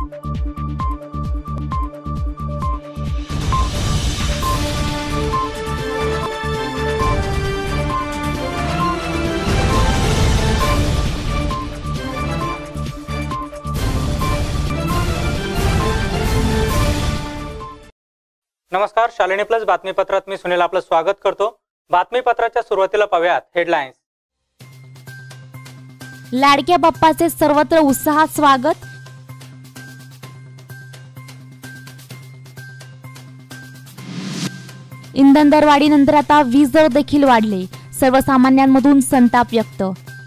नमस्कार, शालिनी प्लस बातमीपत्रात मी सुनील आपलं स्वागत करतो। बातमीपत्राच्या सुरुवातीला पाहूयात हेडलाईन्स। लाडक्या बाप्पाचे सर्वत्र उत्साहात स्वागत। इंधन दरवाढीनंतर आता वीज दर देखील वाढले, सर्वसामान्यांमधून संताप व्यक्त।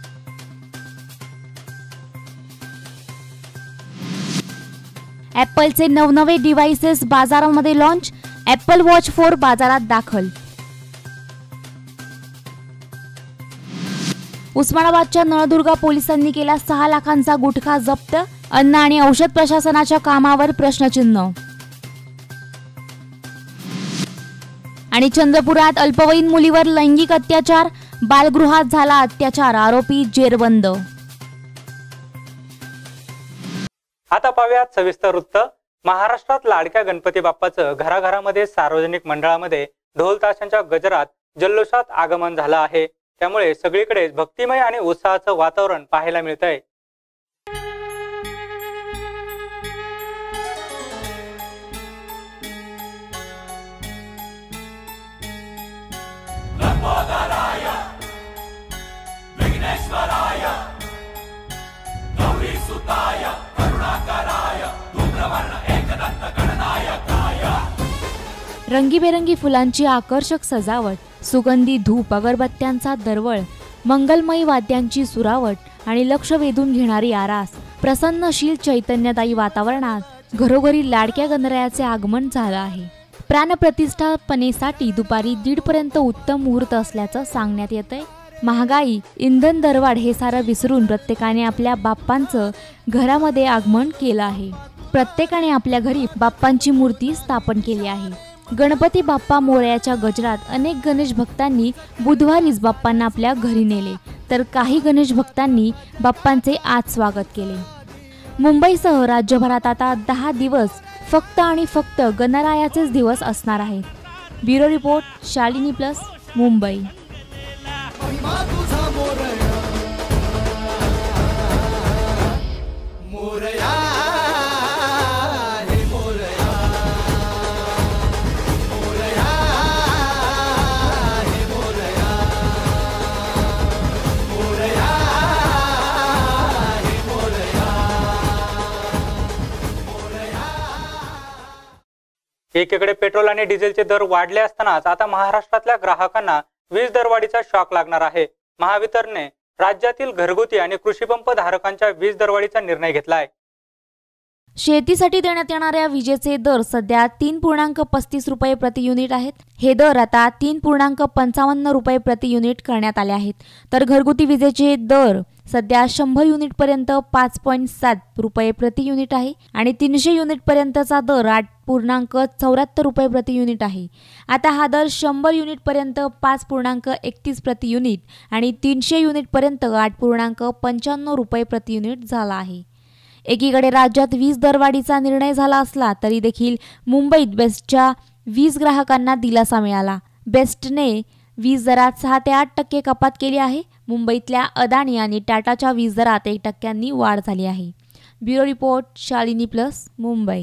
ॲपलचे नवनवे डिव्हाइसेस बाजारामध्ये लॉन्च, ॲपल वॉच 4 बाजारात दाखल। उस्मानाबादच्या नळदुर्गा पोलिसांनी केला 6 लाखांचा गुटखा जप्त, अन्न आणि औषध प्रशासनाच्या कामावर प्रश्नचिन्ह। आणि चंद्रपुरात अल्पवयीन मुलीवर लैंगिक अत्याचार, बालगृहात झाला अत्याचार, आरोपी जेरबंद। आता पाहूयात सविस्तर वृत्त। महाराष्ट्रात लाडक्या गणपती बाप्पाचं घराघरामध्ये सार्वजनिक मंडळामध्ये ढोल ताशांच्या गजरात जल्लोषात आगमन झालं आहे। त्यामुळे सगळीकडे भक्तिमय आणि उत्साहाचं वातावरण पाहायला मिळतंय। रंगीबेरंगी फुलांची आकर्षक सजावट, सुगंधी धूप अगरबत्त्यांचा दरवळ, मंगलमयी वाद्यांची सुरावट आणि लक्ष वेधून घेणारी आरास, प्रसन्नशील चैतन्यदायी वातावरणात घरोघरी लाडक्या गणरायाचे आगमन झालं आहे। प्राणप्रतिष्ठापनेसाठी दुपारी 1:30 पर्यंत उत्तम मुहूर्त असल्याचं सांगण्यात येतंय। महागाई, इंधन दरवाढ हे सारं विसरून प्रत्येकाने आपल्या बाप्पांचं घरामध्ये आगमन केलं आहे। प्रत्येकाने आपल्या घरी बाप्पांची मूर्ती स्थापन केली आहे। गणपती बाप्पा मोरयाच्या गजरात अनेक गणेश भक्तांनी बुधवारीच बाप्पांना आपल्या घरी नेले, तर काही गणेश भक्तांनी बाप्पांचे आज स्वागत केले। मुंबईसह राज्यभरात आता 10 दिवस फक्त आणि फक्त गणरायाचेच दिवस असणार आहेत। Bureau report, Shalini plus, Mumbai. एकीकडे पेट्रोल आणि डिझेलचे दर वाढले असतानाच आता महाराष्ट्रातल्या ग्राहकांना वीज दरवाढीचा शॉक लागणार आहे। महावितरणने राज्यातील घरगुती आणि कृषीपंप धारकांच्या वीज दरवाढीचा निर्णय घेतलाय। शेतीसाठी देण्यात येणाऱ्या विजेचे दर सध्या 3.35 रुपये प्रति युनिट आहेत। हे दर आता 3.55 रुपये प्रति युनिट करण्यात आले आहेत, तर घरगुती विजेचे दर सध्या 100 युनिट पर्यंत 5.7 रुपये प्रति युनिट आहे आणि 300 युनिट पर्यंतचा दर 8.74 रुपये प्रति युनिट आहे। आता हा दर 100 युनिट पर्यंत 5.31 प्रति युनिट आणि 300 युनिट पर्यंत 8.95 रुपये प्रति युनिट झाला आहे। एकीकडे राज्यात वीज दरवाढीचा निर्णय झाला असला तरी देखील मुंबईत बेस्टच्या वीज ग्राहकांना दिलासा मिळाला। बेस्टने वीज दरात 6 ते 8% कपात केली आहे। मुंबईतल्या अदानी आणि टाटाच्या वीज दरात 1% वाढ झाली आहे। Bureau report, Shalini plus, Mumbai.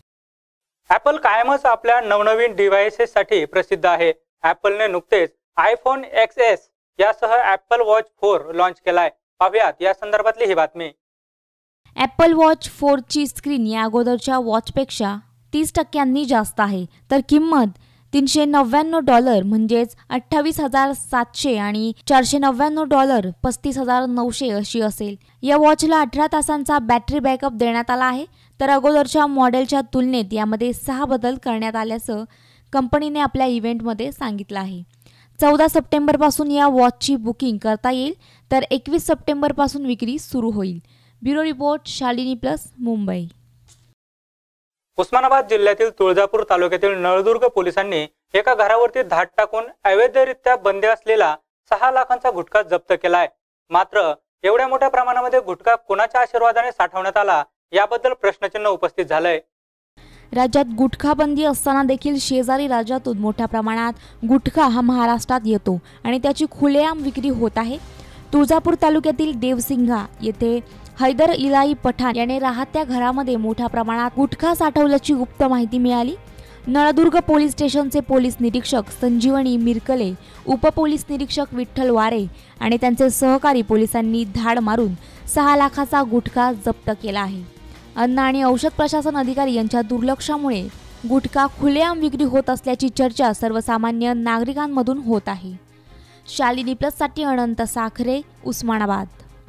Apple कायमच आपल्या नवनवीन डिव्हाइसेससाठी प्रसिद्ध आहे। ॲपलने नुकतेच आयफोन XS यासह ॲपल वॉच 4 लॉन्च केलाय। पाहूयात या संदर्भातली ही बातमी। ॲपल वॉच 4 ची स्क्रीन या अगोदरच्या वॉचपेक्षा 30% जास्त आहे, तर किंमत $399 म्हणजेच 28,700 आणि $499 $35,900 अशी असेल। या वॉचला 18 तासांचा बॅटरी बॅकअप देण्यात आला आहे, तर अगोदरच्या मॉडेलच्या तुलनेत यामध्ये 6 बदल करण्यात आल्याचं कंपनीने आपल्या इव्हेंटमध्ये सांगितलं आहे। 14 सप्टेंबर पासून या वॉचची बुकिंग करता येईल, तर 21 सप्टेंबर पासून विक्री सुरू होईल। Bureau report, Shalini plus, Mumbai. Osmanabad जिल्ह्यातील तुळजापूर तालुक्यातील नळदुर्ग पोलिसांनी एका घरावरती धाड टाकून अवैधरित्या बंदी असलेला 6 लाखांचा गुटखा जप्त केलाय। मात्र एवढ्या मोठ्या प्रमाणामध्ये गुटखा कोणाच्या आशीर्वादाने साठवण्यात आला याबद्दल प्रश्नचिन्ह उपस्थित झालंय। राज्यात गुटखा बंदी असताना देखील शेजारी राज्यातून मोठ्या प्रमाणात गुटखा हा महाराष्ट्रात येतो आणि त्याची खुलेआम विक्री होत आहे। तुळजापूर तालुक्यातील देवसिंगा येथे हैदर इलाई पठाण याने राहत्या घरामध्ये मोठ्या प्रमाणात गुटखा साठवल्याची गुप्त माहिती मिळाली। नळदुर्ग पोलीस स्टेशनचे पोलीस निरीक्षक संजीवनी मिरकले, उपपोलीस निरीक्षक विठ्ठल वारे आणि त्यांचे सहकारी पोलिसांनी धाड मारून 6 लाखाचा गुटखा जप्त केला आहे। अन्न आणि औषध प्रशासन अधिकारी यांच्या दुर्लक्षामुळे गुटखा खुलेआम विक्री होत असल्याची चर्चा सर्वसामान्य नागरिकांमधून होत आहे। शालिनी प्लससाठी अनंत साखरे, उस्मानाबाद।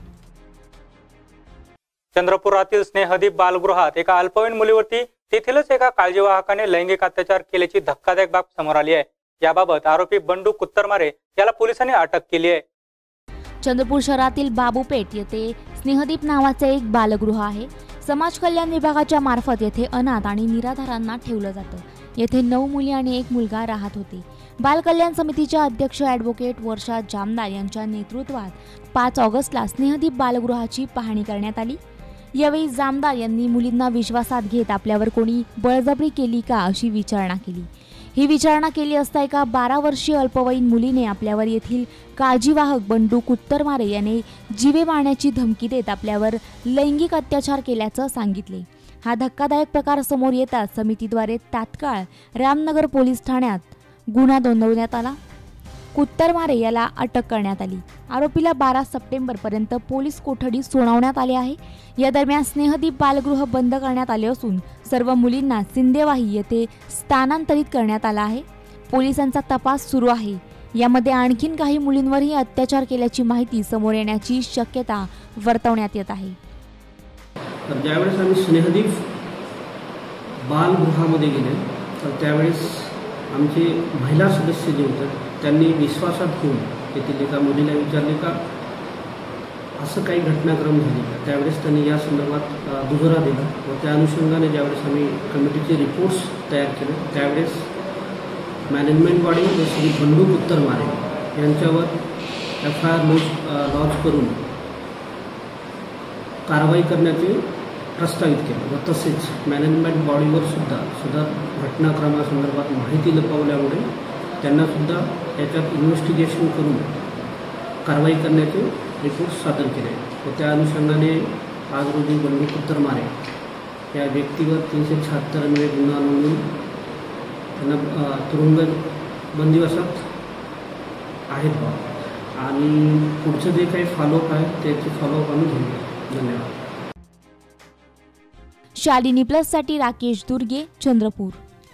चंद्रपुरातील स्नेहदीप बालगृहात एका अल्पवयीन मुलीवरती तेथीलच एका काळजीवाहकाने लैंगिक अत्याचार केल्याची धक्कादायक बाब समोर आली आहे। याबाबत आरोपी बंडू कुत्तरमारे याला पोलिसांनी अटक केली आहे। चंद्रपूर शहरातील बाबूपेठ येथे स्नेहदीप नावाचे एक बालगृह आहे। समाज कल्याण विभागाच्या मार्फत येथे अनाथ आणि निराधारांना ठेवलं जातं। येथे 9 मुली आणि 1 मुलगा राहत होते। बाल कल्याण समितीच्या अध्यक्ष ॲडव्होकेट वर्षा जामदार यांच्या नेतृत्वात 5 ऑगस्टला स्नेहदीप बालगृहाची पाहणी करण्यात आली। यावेळी जामदार यांनी मुलींना विश्वासात घेत आपल्यावर कोणी बळजबरी केली का अशी विचारणा केली। ही विचारणा केली असता एका 12 वर्षीय अल्पवयीन मुलीने आपल्यावर येथील काळजीवाहक बंडू कुत्तरमारे याने जीवे मारण्याची धमकी देत आपल्यावर लैंगिक अत्याचार केल्याचं सांगितले। हा धक्कादायक प्रकार समोर येताच समितीद्वारे तात्काळ रामनगर पोलीस ठाण्यात गुन्हा नोंदवण्यात आला। कुत्तरमारे याला अटक करण्यात आली। आरोपीला 12 सप्टेंबर पर्यंत पोलीस कोठडी सुनावण्यात आली आहे। या दरम्यान स्नेहदीप बालगृह बंद करण्यात आले असून सर्व मुलींना सिंदेवाही येथे स्थानांतरित करण्यात आला आहे। पोलिसांचा तपास सुरू आहे। यामध्ये आणखीन काही मुलींवरही अत्याचार केल्याची माहिती समोर येण्याची शक्यता वर्तवण्यात येत आहे। तर ज्यावेळेस आम्ही स्नेहदीप बालगृहामध्ये गेले तर त्यावेळेस आमचे महिला सदस्य जे होते त्यांनी विश्वासात घेऊन तेथील एका मुलीला विचारले का असं काही घटनाक्रम झाली का। त्यावेळेस त्यांनी या संदर्भात दुजोरा दिला व त्या अनुषंगाने ज्यावेळेस आम्ही कमिटीचे रिपोर्ट्स तयार केले त्यावेळेस मॅनेजमेंट बॉडी व श्री बंडू कुत्तरमारे यांच्यावर FIR लॉन्च करून कारवाई करण्याचे प्रस्तावित केलं व तसेच मॅनेजमेंट बॉडीवर सुद्धा घटनाक्रमासंदर्भात माहिती लपवल्यामुळे त्यांनासुद्धा याच्यात इन्व्हेस्टिगेशन करून कारवाई करण्याचे रिपोर्ट सादर केले व त्या अनुषंगाने आज रोजी बंडू कुत्तरमारे या व्यक्तीवर 376 अन्वये गुन्हा नोंदवून त्यांना तुरुंग बंदिवासात आहेत आणि पुढचं जे काही फॉलोअप आहे त्याचे फॉलोअप आम्ही घेऊ। धन्यवाद। शालिनी प्लससाठी राकेश दुर्गे, चंद्रपूर।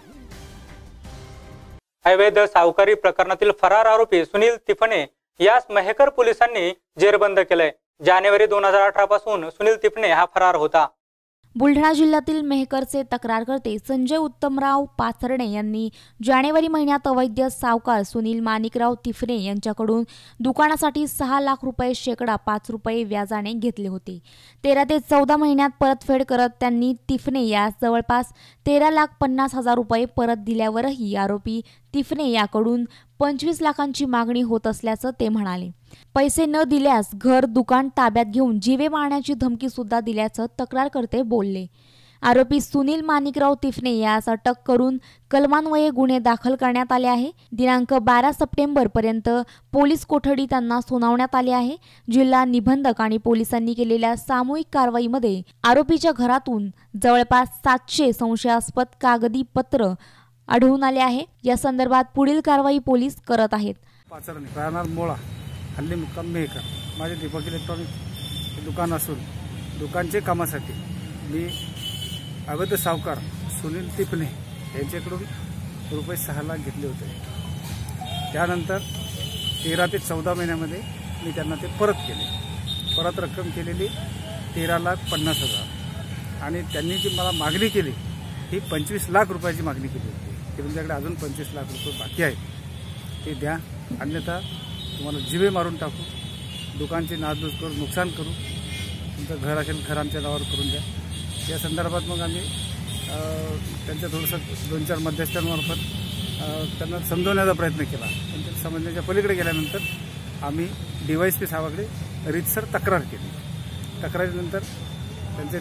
अवैध सावकारी प्रकरणातील फरार आरोपी सुनील तिफणे यास मेहकर पोलिसांनी जेरबंद केलंय। जानेवारी 2018 पासून सुनील तिफणे हा फरार होता। बुलढाणा जिल्ह्यातील मेहकरचे तक्रारकर्ते संजय उत्तमराव पाचरणे यांनी जानेवारी महिन्यात अवैध सावकार सुनील माणिकराव तिफणे यांच्याकडून दुकानासाठी 6 लाख रुपये शेकडा 5 रुपये व्याजाने घेतले होते। 13 ते 14 महिन्यात परतफेड करत त्यांनी तिफणे यास जवळपास 13,50,000 रुपये परत दिल्यावरही आरोपी तिफणे याकडून 25 लाखांची मागणी होत असल्याचं ते म्हणाले। पैसे न दिल्यास घर दुकान ताब्यात घेऊन जीवे मारण्याची धमकी सुद्धा दिल्याचं तक्रारकर्ते बोलले। आरोपी सुनील माणिकराव तिफणे यास अटक करून कलमान्वये गुन्हे दाखल करण्यात आले आहे। दिनांक 12 सप्टेंबर पर्यंत पोलीस कोठडी त्यांना सुनावण्यात आली आहे। जिल्हा निबंधक आणि पोलिसांनी केलेल्या सामूहिक कारवाईमध्ये आरोपीच्या घरातून जवळपास 700 संशयास्पद कागदी पत्र आढळून आले आहे। या संदर्भात पुढील कारवाई पोलीस करत आहेत। पाचरणे राहणार मोळा, हल्ली मुक्काम मेहकर। माझे दीपक इलेक्ट्रॉनिक दुकान असून दुकानचे कामासाठी मी अवैध सावकार सुनील तिफणे यांच्याकडून रुपये 6 लाख घेतले होते। त्यानंतर 13 ते 14 महिन्यामध्ये मी त्यांना ते परत केले। परत रक्कम केलेली 13,50,000 आणि त्यांनी जी मला मागणी केली ही 25 लाख रुपयाची मागणी केली होती। तुमच्याकडे अजून 25 लाख रुपये बाकी आहेत, ते द्या, अन्यथा तुम्हाला जीवे मारून टाकू, दुकानची नासधूस करू, नुकसान करू, तुमचं घर असेल घर आमच्या नावावर करून द्या। या संदर्भात मग आम्ही त्यांच्या थोडंसं 2-4 मध्यस्थांमार्फत त्यांना समजवण्याचा प्रयत्न केला। पण ते समजण्याच्या पलीकडे गेल्यानंतर आम्ही DYSP साहेबाकडे रीतसर तक्रार केली। तक्रारीनंतर त्यांचे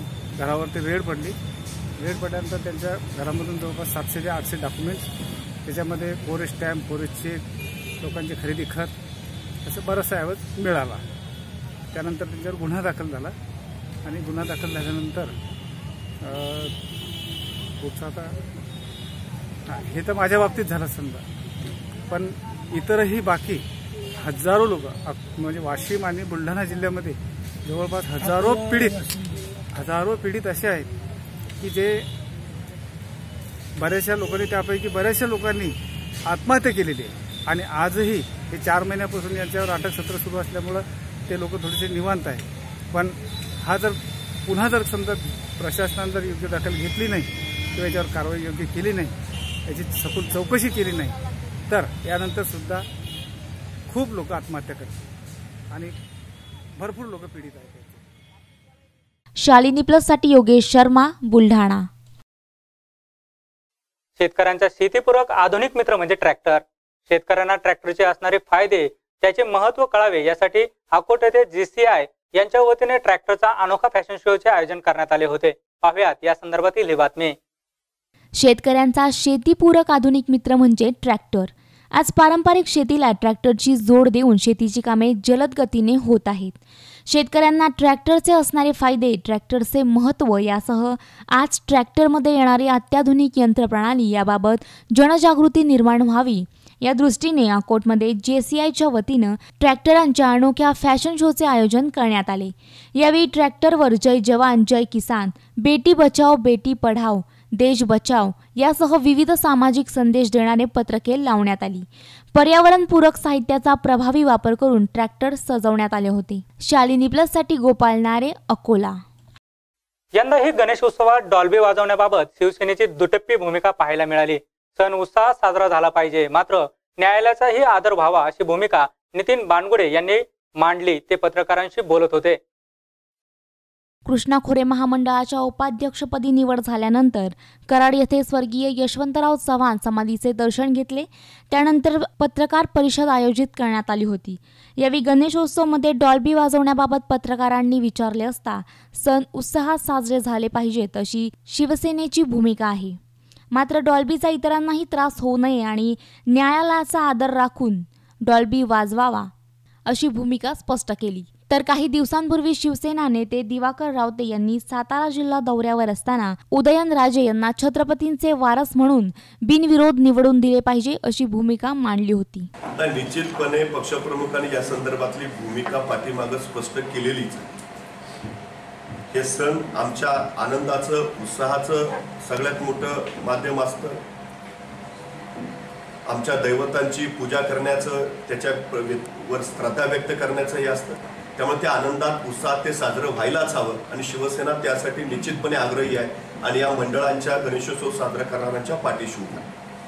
घरावरती रेड पडली. रेड पडल्यानंतर त्यांच्या घरामधून जवळपास 700 ते 800 डॉक्युमेंट्स, त्याच्यामध्ये कोरेज स्टॅम्प, कोरेज चेक, लोकांची खरेदी खत असं बरंचसा ऐवज मिळाला. त्यानंतर त्यांच्यावर गुन्हा दाखल झाला आणि गुन्हा दाखल झाल्यानंतर पुढचं आता हे तर माझ्या बाबतीत झालं समजा, पण इतरही बाकी हजारो लोक म्हणजे वाशिम आणि बुलढाणा जिल्ह्यामध्ये जवळपास हजारो पीडित असे आहेत की जे बऱ्याचशा लोकांनी, त्यापैकी बऱ्याचशा लोकांनी आत्महत्या केलेली आहे. आणि आजही हे 4 महिन्यापासून यांच्यावर अटक सत्र सुरू असल्यामुळं ते लोक थोडेसे निवांत आहे. पण हा जर पुन्हा जर समजा प्रशासनाने जर योग्य दखल घेतली नाही किंवा याच्यावर कारवाई योग्य केली नाही, याची सखोल चौकशी केली नाही, तर यानंतर सुद्धा खूप लोक आत्महत्या करतात आणि भरपूर लोक पीडित आहेत. शालिनी प्लस साठी योगेश शर्मा, बुलढाणा. शेतकऱ्यांचा शेतीपूरक आधुनिक मित्र म्हणजे ट्रॅक्टर. शेतकऱ्यांना ट्रॅक्टरचे असणारे फायदे, त्याचे महत्त्व कळावे यासाठी अकोट येथे GCI यांच्या वतीने ट्रॅक्टरचा अनोखा फॅशन शोचे आयोजन करण्यात आले होते. पाहुयात या संदर्भातील ही बातमी. शेतकऱ्यांचा शेतीपूरक आधुनिक मित्र म्हणजे ट्रॅक्टर. आज पारंपरिक शेतीला ट्रॅक्टरची जोड देऊन शेतीची कामे जलद गतीने होत आहेत. शेतकऱ्यांना ट्रॅक्टरचे असणारे फायदे, ट्रॅक्टरचे महत्त्व यासह आज ट्रॅक्टरमध्ये येणारी अत्याधुनिक यंत्रप्रणाली याबाबत जनजागृती निर्माण व्हावी या दृष्टीने अकोटमध्ये JCIच्या वतीनं ट्रॅक्टरांच्या अनोख्या फॅशन शोचे आयोजन करण्यात आले. यावेळी ट्रॅक्टरवर जय जवान जय किसान, बेटी बचाओ बेटी पढाओ, देश बचाओ यासह विविध सामाजिक संदेश देणारे पत्रके लावण्यात आली. पर्यावरणपूरक साहित्याचा प्रभावी वापर करून ट्रॅक्टर सजवण्यात आले होते. शालिनी प्लस साठी गोपाल नारे, अकोला. यंदाही गणेश उत्सवात डॉल्बी वाजवण्याबाबत शिवसेनेची दुटप्पी भूमिका पाहायला मिळाली. सण उत्साहात साजरा झाला पाहिजे, मात्र न्यायालयाचाही आदर व्हावा अशी भूमिका नितीन बानगुडे यांनी मांडली. ते पत्रकारांशी बोलत होते. कृष्णा खोरे महामंडळाच्या उपाध्यक्षपदी निवड झाल्यानंतर कराड येथे स्वर्गीय यशवंतराव चव्हाण समाधीचे दर्शन घेतले. त्यानंतर पत्रकार परिषद आयोजित करण्यात आली होती. यावेळी गणेशोत्सवमध्ये डॉल्बी वाजवण्याबाबत पत्रकारांनी विचारले असता सण उत्साहात साजरे झाले पाहिजेत अशी शिवसेनेची भूमिका आहे, मात्र डॉल्बीचा इतरांनाही त्रास होऊ नये आणि न्यायालयाचा आदर राखून डॉल्बी वाजवावा अशी भूमिका स्पष्ट केली. तर काही दिवसांपूर्वी शिवसेना नेते दिवाकर रावते यांनी सातारा जिल्हा दौऱ्यावर असताना उदयनराजे यांना छत्रपतींचे वारस म्हणून बिनविरोध निवडून दिले पाहिजे अशी भूमिका मांडली होती. निश्चितपणे पक्षप्रमुखांनी या संदर्भातली भूमिका पाठीमागे स्पष्ट केलेलीच. हे सण आमच्या आनंदाचं, उत्साहाचं सगळ्यात मोठं माध्यम असतं. आमच्या दैवतांची पूजा करण्याचं, त्याच्यावर श्रद्धा व्यक्त करण्याचं हे असतं. त्यामुळे त्या आनंदात, उत्साहात ते साजरं व्हायलाच हवं आणि शिवसेना त्यासाठी निश्चितपणे आग्रही आहे आणि या मंडळांच्या गणेशोत्सव साजरा करणाऱ्यांच्या पाठीशी उभा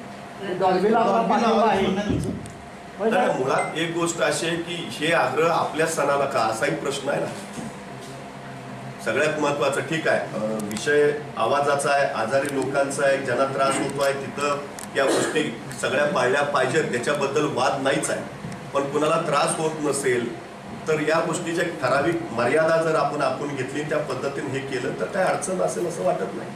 आहे. मुळात एक गोष्ट अशी आहे की हे आग्रह आपल्या सणाला का, असाही प्रश्न आहे ना. सगळ्यात महत्वाचं, ठीक आहे, विषय आवाजाचा आहे, आजारी लोकांचा आहे, ज्यांना त्रास होतो आहे, तिथं या गोष्टी सगळ्या पाळल्या पाहिजेत, त्याच्याबद्दल वाद नाहीच आहे. पण कुणाला त्रास होत नसेल तर या गोष्टीच्या ठराविक मर्यादा जर आपण घेतली, त्या पद्धतीने हे केलं तर काय अडचण असेल असं वाटत नाही.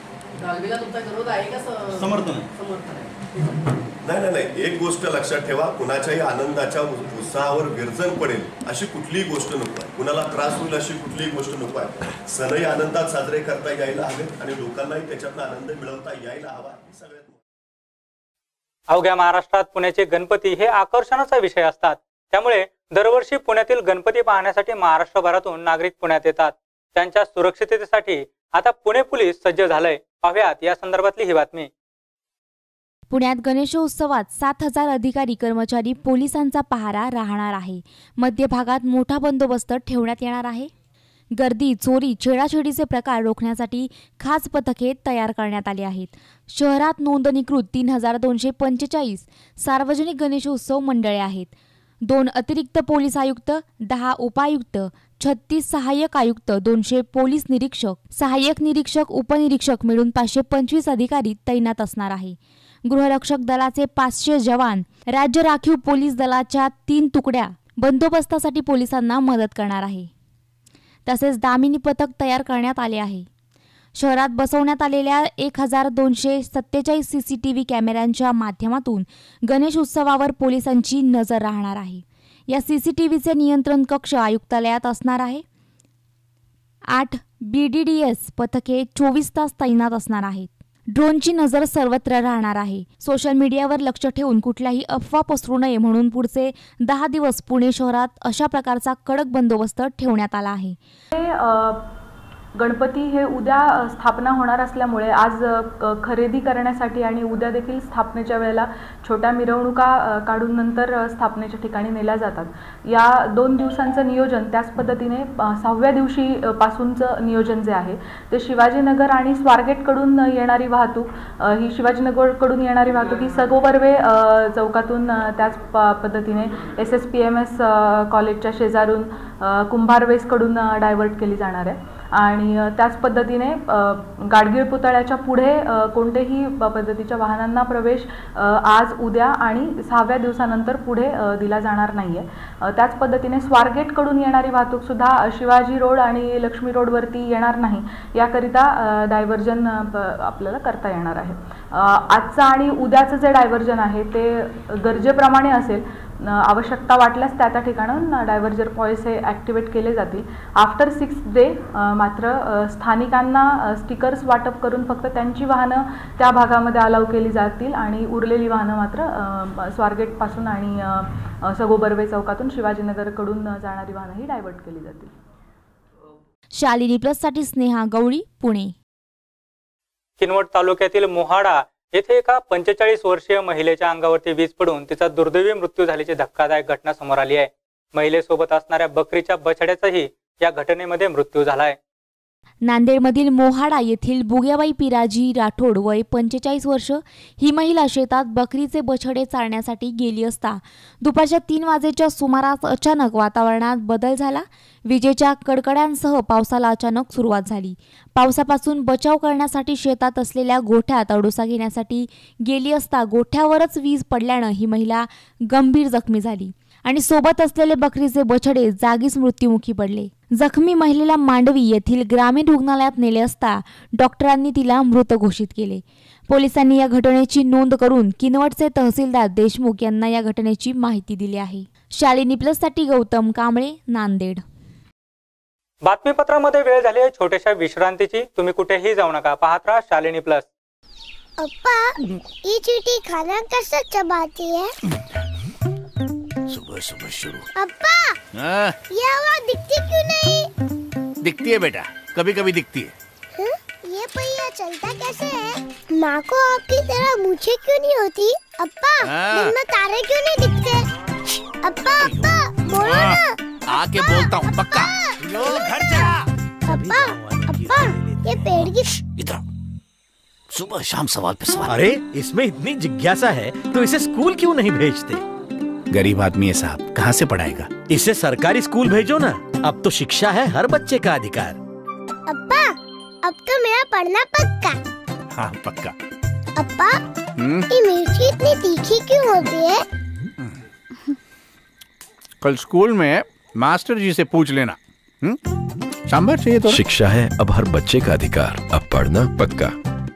नाही, एक गोष्ट लक्षात ठेवा, कुणाच्याही आनंदाच्या उत्साहावर विरजन पडेल अशी कुठलीही गोष्ट नको आहे, कुणाला त्रास होईल अशी कुठलीही गोष्ट नको आहे. सणही आनंदात साजरे करता यायला हवेत आणि लोकांनाही त्याच्यातून आनंद मिळवता यायला हवा. सगळ्यात अवघ्या महाराष्ट्रात पुण्याचे गणपती हे आकर्षणाचा विषय असतात. त्यामुळे दरवर्षी पुण्यातील गणपती पाहण्यासाठी महाराष्ट्रभरातून नागरिक पुण्यात येतात. त्यांच्या सुरक्षिततेसाठी आता पुणे पोलीस सज्ज झालंय. पाहुयात या संदर्भातली ही बातमी. पुण्यात गणेशोत्सवात 7,000 अधिकारी कर्मचारी पोलिसांचा पहारा राहणार आहे. मध्य भागात मोठा बंदोबस्त ठेवण्यात येणार आहे. गर्दी, चोरी, छेडाछेडीचे प्रकार रोखण्यासाठी खास पथके तयार करण्यात आले आहेत. शहरात नोंदणीकृत 3,245 सार्वजनिक गणेशोत्सव मंडळे आहेत. 2 अतिरिक्त पोलीस आयुक्त, 10 उपायुक्त, 36 सहाय्यक आयुक्त, 200 पोलीस निरीक्षक, सहाय्यक निरीक्षक, उपनिरीक्षक मिळून 525 अधिकारी तैनात असणार आहे. गृहरक्षक दलाचे 500 जवान, राज्य राखीव पोलीस दलाच्या 3 तुकड्या बंदोबस्तासाठी पोलिसांना मदत करणार आहे. तसेच दामिनी पथक तयार करण्यात आले आहे. शहरात बसवण्यात आलेल्या 1247 CCTV कॅमेऱ्यांच्या माध्यमातून गणेश उत्सवावर पोलिसांची नजर राहणार आहे। या CCTVचे नियंत्रण कक्ष आयुक्तालयात असणार आहे। 8 BDDS पथके 24 तास तैनात असणार आहेत। ड्रोनची नजर सर्वत्र राहणार आहे। सोशल मीडियावर लक्ष ठेवून कुठल्याही अफवा पसरू नये म्हणून पुढचे 10 दिवस पुणे शहरात अशा प्रकारचा कडक बंदोबस्त ठेवण्यात आला आहे। गणपती हे उद्या स्थापना होणार असल्यामुळे आज खरेदी करण्यासाठी आणि उद्या देखील स्थापनेच्या वेळेला छोट्या मिरवणुका काढून नंतर स्थापनेच्या ठिकाणी नेल्या जातात। या 2 दिवसांचं नियोजन त्याच पद्धतीने 6व्या दिवशी पासूनचं नियोजन जे आहे ते शिवाजीनगर आणि स्वारगेटकडून येणारी वाहतूक ही शिवाजीनगरकडून येणारी वाहतूक ही सगोबर्वे चौकातून त्याच पद्धतीने SSPMS कॉलेजच्या शेजारून कुंभारवेसकडून डायव्हर्ट केली जाणार आहे आणि त्याच पद्धतीने गाडगीळ पुतळ्याच्या पुढे कोणतेही पद्धतीच्या वाहनांना प्रवेश आज उद्या आणि 6व्या दिवसानंतर पुढे दिला जाणार नाहीये। त्याच पद्धतीने स्वारगेटकडून येणारी वाहतूक सुद्धा शिवाजी रोड आणि लक्ष्मी रोडवरती येणार नाही, याकरिता डायव्हर्जन आपल्याला करता येणार आहे। आजचं आणि उद्याचं जे डायव्हर्जन आहे ते गरजेप्रमाणे असेल। आवश्यकता वाटल्यास त्या ठिकाणाहून डायव्हर्जन पॉईंट्स हे ॲक्टिवेट केले जातील। आफ्टर 6th डे मात्र स्थानिकांना स्टिकर्स वाटप करून फक्त त्यांची वाहनं त्या भागामध्ये अलाउ केली जातील आणि उरलेली वाहनं मात्र स्वारगेटपासून आणि सगोबर्वे चौकातून शिवाजीनगरकडून जाणारी वाहनंही डायव्हर्ट केली जातील। शालिनी प्लससाठी स्नेहा गवळी, पुणे। किनवट तालुक्यातील मोहाडा येथे एका 45 वर्षीय महिलेच्या अंगावरती वीज पडून तिचा दुर्दैवी मृत्यू झाल्याची धक्कादायक घटना समोर आली आहे। महिलेसोबत असणाऱ्या बकरीच्या बछड्याचाही या घटनेमध्ये मृत्यू झालाय। नांदेडमधील मोहाडा येथील बुग्याबाई पिराजी राठोड वय 45 वर्ष ही महिला शेतात बकरीचे बछडे चारण्यासाठी गेली असता दुपारच्या 3 वाजेच्या सुमारास अचानक वातावरणात बदल झाला। विजेच्या कडकड्यांसह पावसाला अचानक सुरुवात झाली। पावसापासून बचाव करण्यासाठी शेतात असलेल्या गोठ्यात अडोसा घेण्यासाठी गेली असता गोठ्यावरच वीज पडल्यानं ही महिला गंभीर जखमी झाली आणि सोबत असलेले बकरीचे बछडे जागीच मृत्युमुखी पडले। जखमी महिलेला मांडवी येथील ग्रामीण रुग्णालयात नेले असता डॉक्टरांनी तिला मृत घोषित केले। पोलिसांनी या घटनेची नोंद करून किनवटचे तहसीलदार देशमुख यांना या घटनेची माहिती दिली आहे। शालिनी प्लससाठी गौतम कांबळे, नांदेड। बातमीपत्रामध्ये वेळ झाली आहे छोट्याशा विश्रांतीची। तुम्ही कुठेही जाऊ नका, पाहत राहा शालिनी प्लस। अप्पा, ये चींटी खाना कैसे चबाती है? सुबह सुबह शुरू। अप्पा, ये आवाज दिखती क्यों नहीं? दिखती है बेटा, कभी कभी दिखती है। ये पहिया चलता कैसे है? माँ को आपकी तरह मूछें क्यों नहीं होती? अप्पा, दिन में तारे क्यों नहीं दिखते? अप्पा, अप्पा, बोलो ना। आके बोलता हूँ पक्का। घर जा। अप्पा, अप्पा, ये पेड़ की इधर सुबह शाम सवाल पे सवाल। अरे इसमें इतनी जिज्ञासा है तो इसे स्कूल क्यों नहीं भेजते? गरीब आदमी है साहब, कहाँ से पढ़ाएगा? इसे सरकारी स्कूल भेजो ना, अब तो शिक्षा है हर बच्चे का अधिकार। अप्पा, अब तो मेरा पढ़ना पक्का। हाँ पक्का। अप्पा, ये मिर्ची इतनी तीखी क्यों होती है? कल स्कूल में मास्टर जी से पूछ लेना। सांभर चाहिए तो? शिक्षा है अब हर बच्चे का अधिकार, अब पढ़ना पक्का।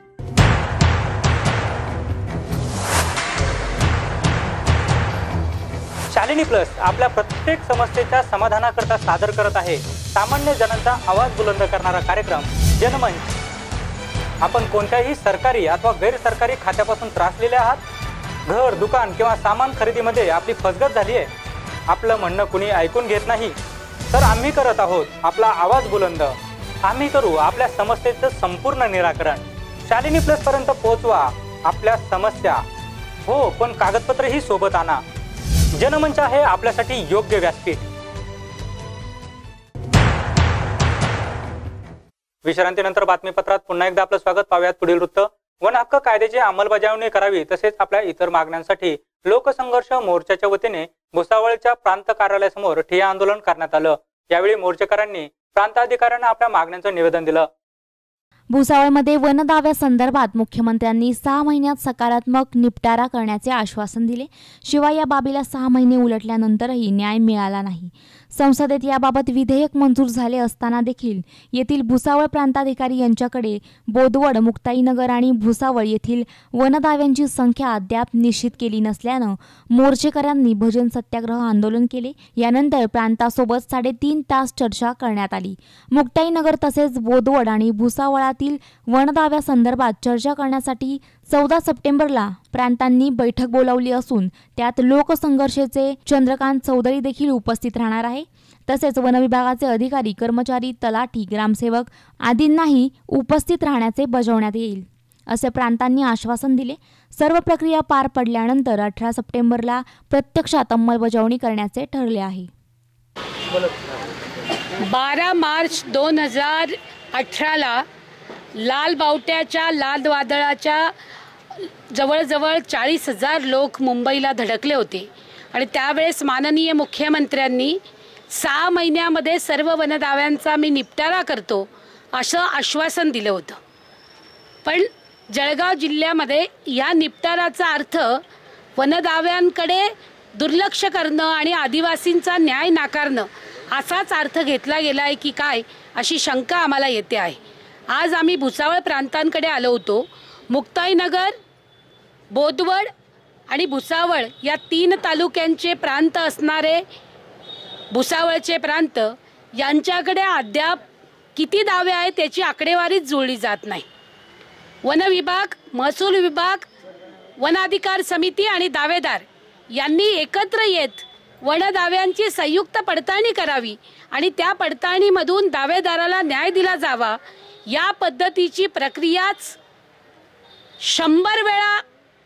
शालिनी प्लस आपल्या प्रत्येक समस्येच्या समाधानाकरता सादर करत आहे सामान्य जनांचा आवाज बुलंद करणारा कार्यक्रम जनमंच। आपण कोणत्याही सरकारी अथवा गैरसरकारी खात्यापासून त्रासलेले आहात? घर, दुकान किंवा सामान खरेदीमध्ये आपली फसगत झाली आहे? आपलं म्हणणं कुणी ऐकून घेत नाही, तर आम्ही करत आहोत आपला आवाज बुलंद। आम्ही करू आपल्या समस्येचं संपूर्ण निराकरण। शालिनी प्लस पर्यंत पोहोचवा आपल्या समस्या, हो पण कागदपत्रही सोबत आणा। जनमंच आहे आपल्यासाठी योग्य व्यासपीठ। विश्रांतीनंतर बातमीपत्रात पुन्हा एकदा आपलं स्वागत। पाहूयात पुढील वृत्त। वन हक्क कायद्याची अंमलबजावणी करावी तसेच आपल्या इतर मागण्यांसाठी लोकसंघर्ष मोर्चाच्या वतीने भुसावळच्या प्रांत कार्यालयासमोर ठिय्या आंदोलन करण्यात आलं। यावेळी मोर्चेकऱ्यांनी प्रांताधिकाऱ्यांना आपल्या मागण्यांचं निवेदन दिलं। भुसावळमध्ये वन दाव्यासंदर्भात मुख्यमंत्र्यांनी 6 महिन्यात सकारात्मक निपटारा करण्याचे आश्वासन दिले। शिवाय या बाबीला 6 महिने उलटल्यानंतरही न्याय मिळाला नाही। संसदेत याबाबत विधेयक मंजूर झाले असताना देखील येथील भुसावळ प्रांताधिकारी यांच्याकडे बोदवड, मुक्ताईनगर आणि भुसावळ येथील वनदाव्यांची संख्या अद्याप निश्चित केली नसल्यानं मोर्चेकऱ्यांनी भजन सत्याग्रह आंदोलन केले। यानंतर प्रांतासोबत 3.5 तास चर्चा करण्यात आली। मुक्ताईनगर तसेच बोदवड आणि भुसावळातील वनदाव्यासंदर्भात चर्चा करण्यासाठी 14 सप्टेंबरला प्रांतांनी बैठक बोलावली असून त्यात लोकसंघर्षाचे चंद्रकांत चौधरी देखील उपस्थित राहणार आहे। तसेच वनविभागाचे अधिकारी, कर्मचारी, तलाठी, ग्रामसेवक आदींनाही उपस्थित राहण्याचे बजावण्यात येईल असे प्रांतांनी आश्वासन दिले। सर्व प्रक्रिया पार पडल्यानंतर 18 सप्टेंबरला प्रत्यक्षात अंमलबजावणी करण्याचे ठरले आहे। 12 मार्च 2018ला लाल बावट्याच्या लाल वादळाच्या जवळजवळ 40,000 लोक मुंबईला धडकले होते आणि त्यावेळेस माननीय मुख्यमंत्र्यांनी 6 महिन्यामध्ये सर्व वनदाव्यांचा मी निपटारा करतो असं आश्वासन दिलं होतं। पण जळगाव जिल्ह्यामध्ये या निपटाराचा अर्थ वनदाव्यांकडे दुर्लक्ष करणं आणि आदिवासींचा न्याय नाकारणं असाच अर्थ घेतला गेला आहे की काय अशी शंका आम्हाला येते आहे। आज आम्ही भुसावळ प्रांतांकडे आलो होतो। मुक्ताईनगर, बोदवड आणि भुसावळ या 3 तालुक्यांचे प्रांत असणारे भुसावळचे प्रांत यांच्याकडे अद्याप किती दावे आहेत त्याची आकडेवारीच जुळली जात नाही। वन विभाग, महसूल विभाग, वनाधिकार समिती आणि दावेदार यांनी एकत्र येत वनदाव्यांची संयुक्त पडताळणी करावी आणि त्या पडताळणीमधून दावेदाराला न्याय दिला जावा या पद्धतीची प्रक्रियाच 100 वेळा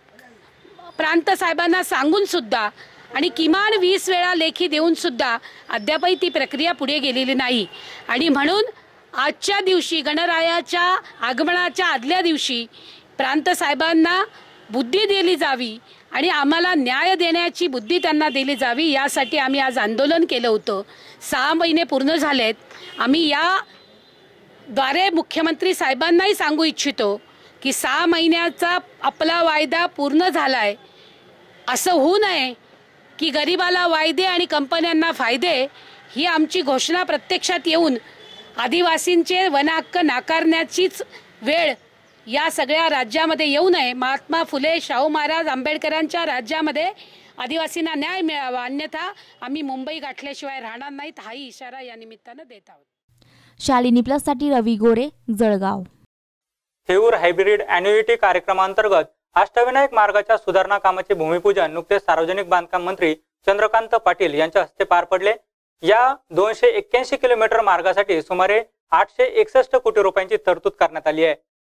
प्रांत साहेबांना सांगून सुद्धा आणि किमान 20 वेळा लेखी देऊन सुद्धा अद्यापही ती प्रक्रिया पुढे गेलेली नाही। आणि म्हणून आजच्या दिवशी गणरायाच्या आगमनाच्या आदल्या दिवशी प्रांत साहेबांना बुद्धी दिली जावी आणि आम्हाला न्याय देण्याची बुद्धी त्यांना दिली जावी यासाठी आम्ही आज आंदोलन केलं होतं। 6 महिने पूर्ण झालेत। आम्ही या द्वारे मुख्यमंत्री साहेबांनाही सांगू इच्छितो की 6 महिन्याचा आपला वायदा पूर्ण झालाय। असं होऊ नये की गरिबाला वायदे आणि कंपन्यांना फायदे ही आमची घोषणा प्रत्यक्षात येऊन आदिवासींचे वनहक्क नाकारण्याचीच वेळ या सगळ्या राज्यामध्ये येऊ नये। महात्मा फुले, शाहू महाराज, आंबेडकरांच्या राज्यामध्ये आदिवासींना न्याय मिळावा, अन्यथा आम्ही मुंबई गाठल्याशिवाय राहणार नाहीत हाही इशारा या निमित्तानं देत आहोत। शालिनी प्लससाठी रवी गोरे, जळगाव। थेऊर हायब्रिड ॲन्युइटी कार्यक्रमांतर्गत अष्टविनायक मार्गाच्या सुधारणा कामाचे भूमिपूजन नुकतेच सार्वजनिक बांधकाम मंत्री चंद्रकांत पाटील यांच्या हस्ते पार पडले। या 281 किलोमीटर मार्गासाठी सुमारे 861 कोटी रुपयांची तरतूद करण्यात आली आहे।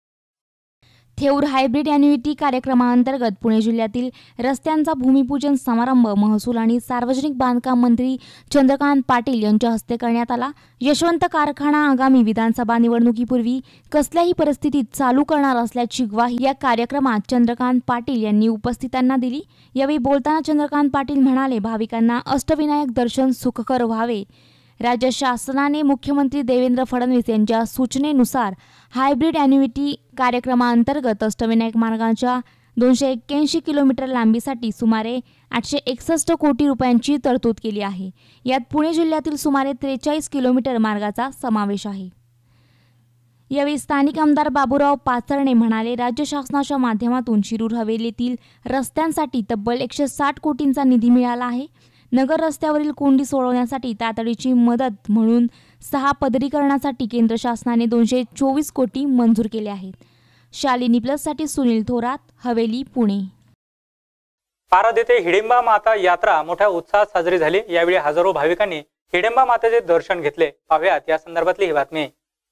थेऊर हायब्रिड ॲन्युइटी कार्यक्रमांतर्गत पुणे जिल्ह्यातील रस्त्यांचा भूमिपूजन समारंभ महसूल आणि सार्वजनिक बांधकाम मंत्री चंद्रकांत पाटील यांच्या हस्ते करण्यात आला। यशवंत कारखाना आगामी विधानसभा निवडणुकीपूर्वी कसल्याही परिस्थितीत चालू करणार असल्याची ग्वाही या कार्यक्रमात चंद्रकांत पाटील यांनी उपस्थितांना दिली। यावेळी बोलताना चंद्रकांत पाटील म्हणाले, भाविकांना अष्टविनायक दर्शन सुखकर व्हावे। राज्य शासनाने मुख्यमंत्री देवेंद्र फडणवीस यांच्या सूचनेनुसार हायब्रिड ॲन्युइटी कार्यक्रमांतर्गत अष्टविनायक मार्गाच्या 281 किलोमीटर लांबीसाठी सुमारे 861 कोटी रुपयांची तरतूद केली आहे। यात पुणे जिल्ह्यातील सुमारे 43 किलोमीटर मार्गाचा समावेश आहे। यावेळी स्थानिक आमदार बाबूराव पाचरणे म्हणाले, राज्य शासनाच्या माध्यमातून शिरूर हवेलीतील रस्त्यांसाठी तब्बल 160 कोटींचा निधी मिळाला आहे। नगर रस्त्यावरील कोंडी सोडवण्यासाठी तातडीची मदत म्हणून 6 पदरीकरणासाठी केंद्र शासनाने 224 कोटी मंजूर केले आहेत। शालिनी प्लससाठी सुनील थोरात, हवेली, पुणे। पारद येथे हिडिंबा माता यात्रा मोठ्या उत्साहात साजरी झाली। यावेळी हजारो भाविकांनी हिडिंबा मातेचे दर्शन घेतले। पाहुयात या संदर्भातली ही बातमी।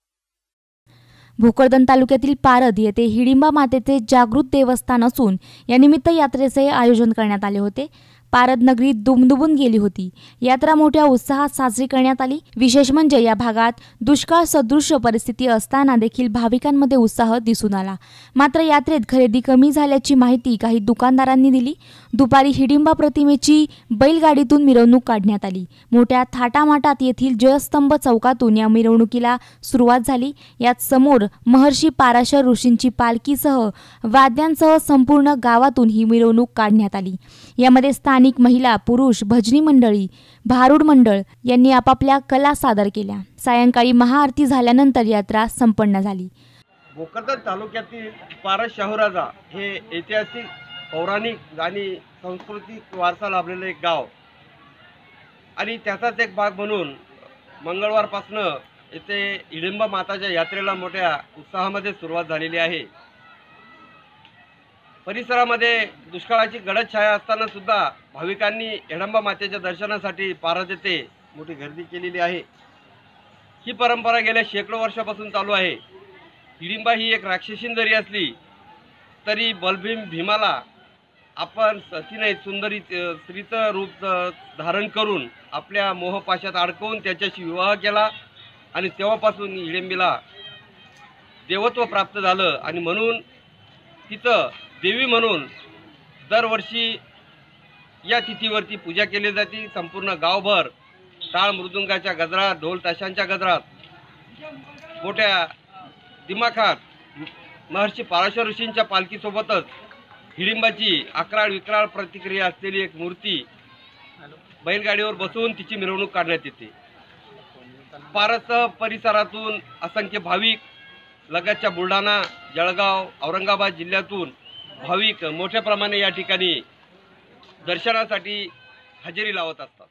भोकरदन तालुक्यातील पारद येथे हिडिंबा मातेचे जागृत देवस्थान असून या निमित्त यात्रेचे आयोजन करण्यात आले होते। पारद नगरी दुमदुमून गेली होती। यात्रा मोठ्या उत्साहात साजरी करण्यात आली। विशेष म्हणजे या भागात दुष्काळ सदृश परिस्थिती असताना देखील भाविकांमध्ये उत्साह दिसून आला। मात्र यात्रेत खरेदी कमी झाल्याची माहिती काही दुकानदारांनी दिली। दुपारी हिडिंबा प्रतिमेची बैलगाडीतून मिरवणूक काढण्यात आली। मोठ्या थाटामाटात येथील जयस्तंभ चौकातून या मिरवणुकीला सुरुवात झाली। यात समोर महर्षी पाराशर ऋषींची पालखीसह वाद्यांसह संपूर्ण गावातून ही मिरवणूक काढण्यात आली। यामध्ये स्थानिक स्थानिक महिला, पुरुष, भजनी मंडळी, भारुड मंडळ यांनी आपापल्या कला सादर केल्या. सायंकाळी महाआरती झाल्यानंतर यात्रा संपन्न झाली. भोकरदन तालुक्यातील पारस शाहूराजा हे ऐतिहासिक, पौराणिक आणि सांस्कृतिक वारसा लाभलेलं एक गाव आणि त्याचाच एक भाग म्हणून मंगळवारपासनं येथे हिडिंबा माताच्या यात्रेला मोठ्या उत्साहामध्ये सुरुवात झालेली आहे. परिसरामध्ये दुष्काळाची गडद छाया असताना सुद्धा भाविकांनी हिडिंबा मातेच्या दर्शनासाठी पारस येथे मोठी गर्दी केलेली आहे. ही परंपरा गेल्या शेकडो वर्षापासून चालू आहे. हिडिंबा ही एक राक्षसीन जरी असली तरी बलभीम भीमाला आपण सतीने सुंदरी स्त्रीचं रूप धारण करून आपल्या मोहपाशात अडकवून त्याच्याशी विवाह केला आणि तेव्हापासून हिडिंबीला देवत्व प्राप्त झालं आणि म्हणून तिथं देवी म्हणून दरवर्षी या तिथीवरती पूजा केली जाते. संपूर्ण गावभर टाळ मृदुंगाच्या गजरात, ढोल ताशांच्या गजरात, मोठ्या दिमाखात महर्षी पराशर ऋषींच्या पालखीसोबतच हिडिंबाची अकराळ विक्राळ प्रतिक्रिया असलेली एक मूर्ती बैलगाडीवर बसवून तिची मिरवणूक काढण्यात येते. पारस परिसरातून असंख्य भाविक, लगतच्या बुलढाणा, जळगाव, औरंगाबाद जिल्ह्यातून भाविक मोठ्या प्रमाणे या ठिकाणी दर्शनासाठी हजेरी लावत असतात.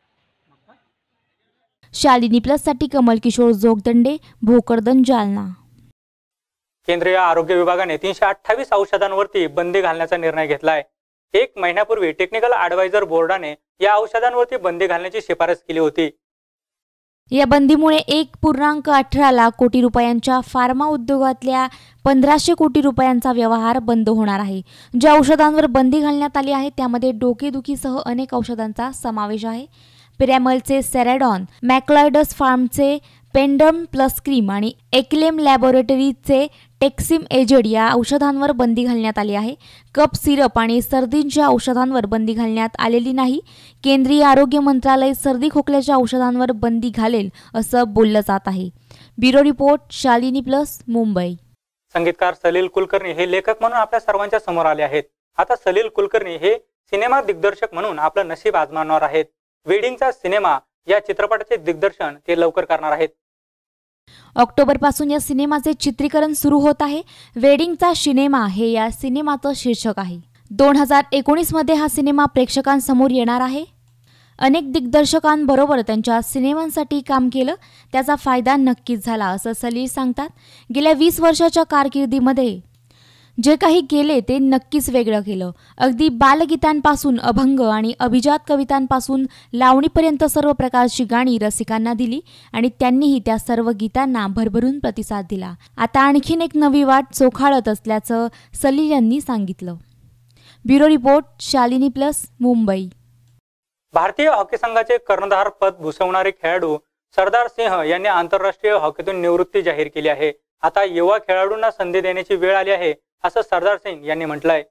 शालिनी प्लस साठी कमल किशोर जोगदंडे, भोकरदन, जालना. केंद्रीय आरोग्य विभागाने 328 औषधांवरती बंदी घालण्याचा निर्णय घेतलाय. 1 महिन्यापूर्वी टेक्निकल ॲडवायझर बोर्डाने या औषधांवरती बंदी घालण्याची शिफारस केली होती. या बंदीमुळे 1.18 लाख कोटी रुपयांच्या फार्मा उद्योगातल्या 1500 कोटी रुपयांचा व्यवहार बंद होणार आहे. ज्या औषधांवर बंदी घालण्यात आली आहे त्यामध्ये डोकेदुखीसह अनेक औषधांचा समावेश आहे. पिरॅमलचे सेरॅडॉन, मॅक्लॉइडस फार्मचे पेंडम प्लस क्रीम आणि एक्लेम लॅबोरेटरीचे टेक्सिम एजेड या औषधांवर बंदी घालण्यात आली आहे. कप सिरप आणि सर्दीच्या औषधांवर बंदी घालण्यात आलेली नाही. केंद्रीय आरोग्य मंत्रालय सर्दी खोकल्याच्या औषधांवर बंदी घालेल असं बोललं जात आहे. Bureau report, Shalini plus, Mumbai. संगीतकार सलील कुलकर्णी हे लेखक म्हणून आपल्या सर्वांच्या समोर आले आहेत. आता सलील कुलकर्णी हे सिनेमा दिग्दर्शक म्हणून आपलं नशीब आजमावणार आहेत. वेडिंगचा सिनेमा या चित्रपटाचे दिग्दर्शन ते लवकर करणार आहेत. ऑक्टोबरपासून या सिनेमाचे चित्रीकरण सुरू होत आहे. वेडिंगचा सिनेमा हे या सिनेमाचं शीर्षक आहे. 2019 मध्ये हा सिनेमा प्रेक्षकांसमोर येणार आहे. अनेक दिग्दर्शकांबरोबर त्यांच्या सिनेमांसाठी काम केलं, त्याचा फायदा नक्कीच झाला असं सलील सांगतात. गेल्या 20 वर्षाच्या कारकिर्दीमध्ये जे काही केले ते नक्कीच वेगळं केलं. अगदी बालगीतांपासून अभंग आणि अभिजात कवितांपासून लावणीपर्यंत सर्व प्रकारची गाणी रसिकांना दिली आणि त्यांनीही त्या सर्व गीतांना भरभरून प्रतिसाद दिला. आता आणखीन एक नवी वाट चोखाळत असल्याचं सलील यांनी सांगितलं. Bureau report, Shalini plus, Mumbai. भारतीय हॉकी संघाचे कर्णधार पद भूषवणारे खेळाडू सरदार सिंह यांनी आंतरराष्ट्रीय हॉकीतून निवृत्ती जाहीर केली आहे. आता युवा खेळाडूंना संधी देण्याची वेळ आली आहे असं सरदार सिंग यांनी म्हटलंय.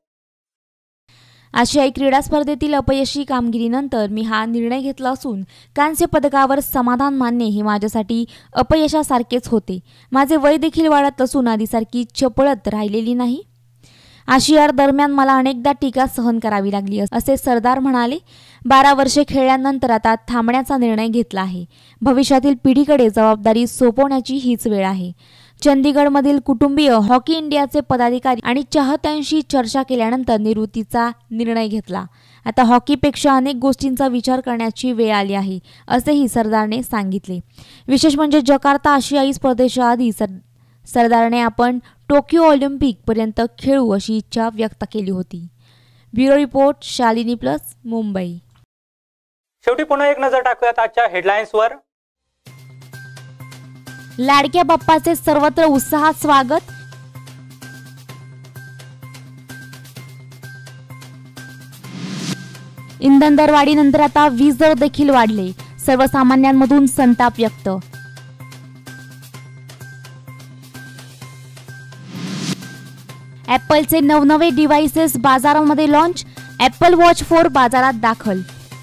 आशियाई क्रीडा स्पर्धेतील अपयशी कामगिरीनंतर मी हा निर्णय घेतला असून कांस्य पदकावर समाधान मानणे हे माझ्यासाठी अपयशासारखेच होते. माझे वय देखील वाढत असून आधीसारखी चपळत राहिलेली नाही. आशियाड दरम्यान मला अनेकदा टीका सहन करावी लागली असे सरदार म्हणाले. 12 वर्षे खेळल्यानंतर आता थांबण्याचा निर्णय घेतला आहे. भविष्यातील पिढीकडे जबाबदारी सोपवण्याची हीच वेळ आहे. चंदीगडमधील कुटुंबीय, हॉकी इंडियाचे पदाधिकारी आणि चाहत्यांशी चर्चा केल्यानंतर निवृत्तीचा निर्णय घेतला. आता हॉकीपेक्षा अनेक गोष्टींचा विचार करण्याची वेळ आली आहे असेही सरदारने सांगितले. विशेष म्हणजे जकार्ता आशियाई स्पर्धेच्या आधी सरदारने आपण टोकियो ऑलिम्पिक पर्यंत खेळू अशी इच्छा व्यक्त केली होती. Bureau report, Shalini plus, Mumbai. शेवटी पुन्हा एक नजर टाकूयात आजच्या हेडलाईन्सवर. लाडक्या बाप्पाचे सर्वत्र उत्साहात स्वागत. इंधन दरवाढीनंतर आता वीज दर देखील वाढले. सर्वसामान्यांमधून संताप व्यक्त. ॲपलचे नवनवे डिव्हाइसेस बाजारामध्ये लॉन्च. ॲपल वॉच 4 बाजारात दाखल.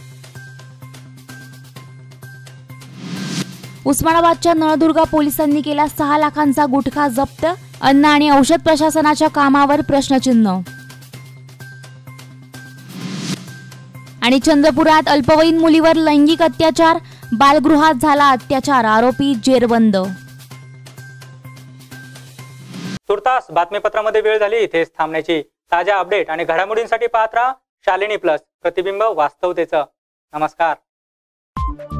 उस्मानाबादच्या नळदुर्गा पोलिसांनी केला 6 लाखांचा गुटखा जप्त. अन्न आणि औषध प्रशासनाच्या कामावर प्रश्नचिन्ह. आणि चंद्रपुरात अल्पवयीन मुलीवर लैंगिक अत्याचार, बालगृहात झाला अत्याचार, आरोपी जेरबंद. तुर्तास बातमीपत्रामध्ये वेळ झाली इथेच थांबण्याची. ताज्या अपडेट आणि घडामोडींसाठी पाहत राहा शालिनी प्लस, प्रतिबिंब वास्तवतेचं. नमस्कार.